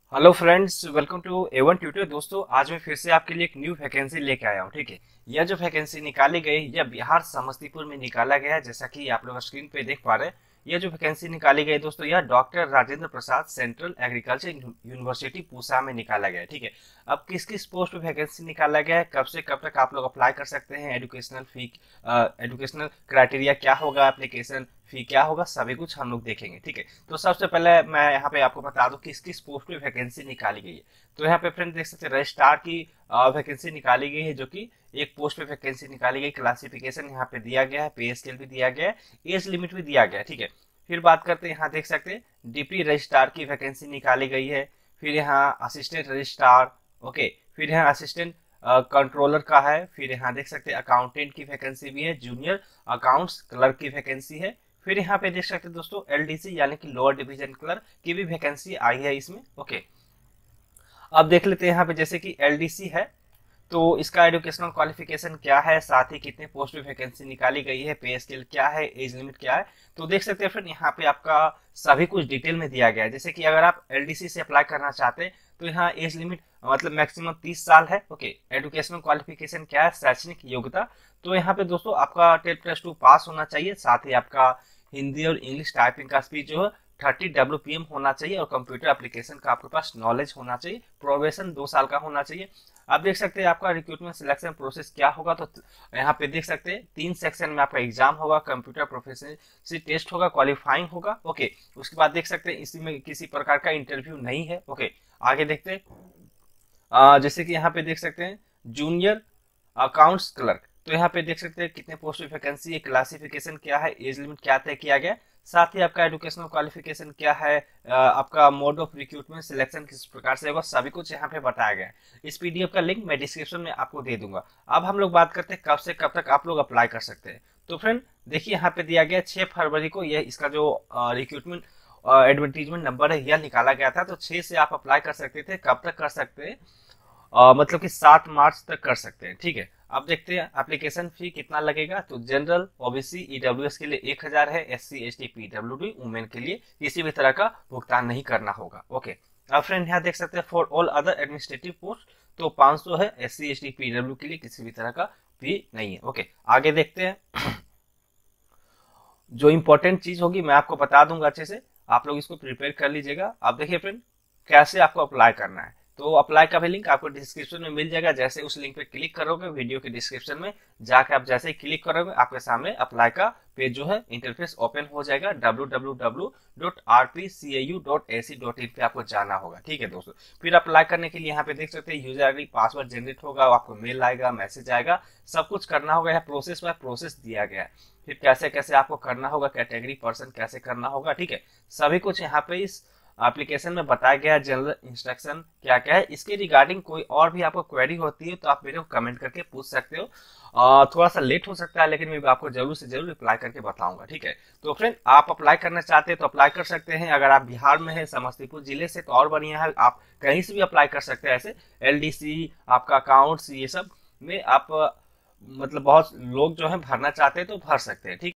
Hello friends, welcome to A1 tutor. दोस्तों, आज मैं फिर से आपके लिए एक न्यू वैकेंसी लेके आया हूँ। ठीक है, यह जो वैकेंसी निकाली गई यह बिहार समस्तीपुर में निकाला गया है। जैसा कि आप लोग स्क्रीन पे देख पा रहे हैं, यह जो वैकेंसी निकाली गई दोस्तों, यह doctor Rajendra Prasad central agriculture university Pusa में निकाला गया है। ठीक है, अब किस किस पोस्ट पे वैकेंसी निकाला गया है, कब से कब तक आप लोग अप्लाई कर सकते हैं, एजुकेशनल फी, एजुकेशनल क्राइटेरिया क्या होगा, एप्लीकेशन फी क्या होगा, सभी कुछ हम लोग देखेंगे। ठीक है, तो सबसे पहले मैं यहाँ पे आपको बता दूं किस किस पोस्ट पे वैकेंसी निकाली गई है। तो यहाँ पे फ्रेंड देख सकते हैं, रजिस्ट्रार की वैकेंसी निकाली गई है, जो कि एक पोस्ट पे वैकेंसी निकाली गई। क्लासिफिकेशन यहाँ पे दिया गया है, पे स्केल भी दिया गया है, एज लिमिट भी दिया गया है। ठीक है, फिर बात करते हैं, यहाँ देख सकते हैं डिप्टी रजिस्ट्रार की वैकेंसी निकाली गई है। फिर यहाँ असिस्टेंट रजिस्ट्रार, ओके, फिर यहाँ असिस्टेंट कंट्रोलर का है। फिर यहाँ देख सकते हैं अकाउंटेंट की वैकेंसी भी है, जूनियर अकाउंट्स क्लर्क की वैकेंसी है। फिर यहाँ पे देख सकते हैं दोस्तों एलडीसी यानी कि लोअर डिवीजन क्लर्क की भी वैकेंसी आई है इसमें। ओके, अब देख लेते हैं यहाँ पे जैसे कि एलडीसी है तो इसका एजुकेशनल क्वालिफिकेशन क्या है, साथ ही कितने पोस्ट पे वैकेंसी निकाली गई है, पे स्केल क्या है, एज लिमिट क्या है। तो देख सकते हैं फ्रेंड यहाँ पे आपका सभी कुछ डिटेल में दिया गया है। जैसे कि अगर आप एलडीसी से अप्लाई करना चाहते हैं तो यहाँ एज लिमिट मतलब मैक्सिमम 30 साल है। ओके, एजुकेशनल क्वालिफिकेशन क्या है, शैक्षणिक योग्यता, तो यहाँ पे दोस्तों आपका 10+2 पास होना चाहिए। साथ ही आपका हिंदी और इंग्लिश टाइपिंग का स्पीड जो है 30 WPM होना चाहिए, और कंप्यूटर एप्लीकेशन का आपके पास नॉलेज होना चाहिए। प्रोबेशन 2 साल का होना चाहिए। आप देख सकते हैं आपका रिक्रूटमेंट सिलेक्शन प्रोसेस क्या होगा। तो यहाँ पे देख सकते हैं 3 सेक्शन में आपका एग्जाम होगा, कंप्यूटर प्रोफिशिएंसी टेस्ट होगा, क्वालिफाइंग होगा। ओके, उसके बाद देख सकते हैं इसी में किसी प्रकार का इंटरव्यू नहीं है। ओके, आगे देखते हैं जैसे कि यहाँ पे देख सकते हैं जूनियर अकाउंट्स क्लर्क, तो यहाँ पे देख सकते हैं कितने पोस्ट की वैकेंसी है, क्लासिफिकेशन क्या है, एज लिमिट क्या तय किया गया, साथ ही आपका एजुकेशनल क्वालिफिकेशन क्या है, आपका मोड ऑफ रिक्रूटमेंट सिलेक्शन किस प्रकार से होगा, सभी कुछ यहाँ पे बताया गया है। इस पीडीएफ का लिंक मैं डिस्क्रिप्शन में आपको दे दूंगा। अब हम लोग बात करते हैं कब से कब तक आप लोग अप्लाई कर सकते हैं। तो फ्रेंड देखिए यहाँ पे दिया गया 6 फरवरी को यह इसका जो रिक्रूटमेंट एडवर्टीजमेंट नंबर है यह निकाला गया था। तो 6 से आप अप्लाई कर सकते थे। कब तक कर सकते हैं, मतलब कि 7 मार्च तक कर सकते हैं। ठीक है, अब देखते हैं एप्लीकेशन फी कितना लगेगा। तो जनरल, ओबीसी, ईडब्ल्यूएस के लिए 1000 है, SC ST PWD वुमेन के लिए किसी भी तरह का भुगतान नहीं करना होगा। ओके, अब फ्रेंड यहाँ देख सकते हैं for all other administrative post तो 500 है, SC ST PW के लिए किसी भी तरह का फी नहीं है। ओके, आगे देखते हैं। जो इंपॉर्टेंट चीज होगी मैं आपको बता दूंगा अच्छे से, आप लोग इसको प्रिपेयर कर लीजिएगा। अब देखिए फ्रेंड कैसे आपको अप्लाई करना है। तो अप्लाई का भी लिंक आपको डिस्क्रिप्शन में मिल जाएगा। जैसे उस लिंक पे क्लिक करोगे वीडियो के डिस्क्रिप्शन में जाके आप जैसे ही क्लिक करोगे आपके सामने अप्लाई का पेज जो है इंटरफेस ओपन हो जाएगा। www.rpcau.ac.in पे आपको जाना होगा। ठीक है दोस्तों, फिर अप्लाई करने के लिए यहाँ पे देख सकते हैं यूजर आईडी पासवर्ड जनरेट होगा, आपको मेल आएगा, मैसेज आएगा, सब कुछ करना होगा। यहाँ प्रोसेस बाय प्रोसेस दिया गया है, फिर कैसे कैसे आपको करना होगा, कैटेगरी पर्सन कैसे करना होगा। ठीक है, सभी कुछ यहाँ पे इस एप्लीकेशन में बताया गया है। जनरल इंस्ट्रक्शन क्या क्या है, इसके रिगार्डिंग कोई और भी आपको क्वेरी होती है तो आप मेरे को कमेंट करके पूछ सकते हो। थोड़ा सा लेट हो सकता है लेकिन मैं आपको जरूर से जरूर रिप्लाई करके बताऊंगा। ठीक है, तो फ्रेंड आप अप्लाई करना चाहते हैं तो अप्लाई कर सकते हैं। अगर आप बिहार में है, समस्तीपुर जिले से, तो और बढ़िया है, आप कहीं से भी अप्लाई कर सकते हैं। ऐसे एलडीसी, आपका अकाउंट्स, ये सब में आप मतलब बहुत लोग जो है भरना चाहते हैं तो भर सकते हैं। ठीक